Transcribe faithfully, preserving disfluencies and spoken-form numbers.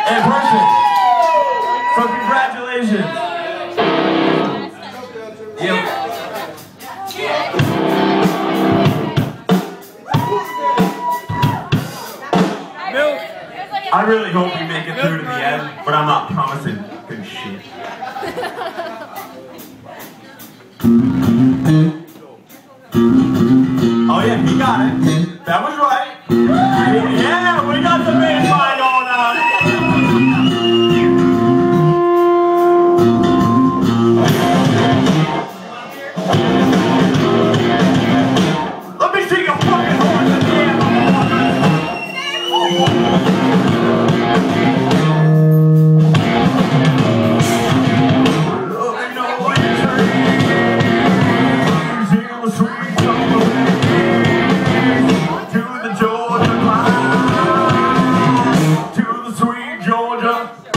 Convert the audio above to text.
in person. So congratulations. Yep. I really hope we make it through to the end, but I'm not promising good shit. Oh yeah, he got it. That was right. Yeah, we got the bass line going on. Let me see your fucking horns in the air, motherfucker. To the Georgia line, to the sweet Georgia.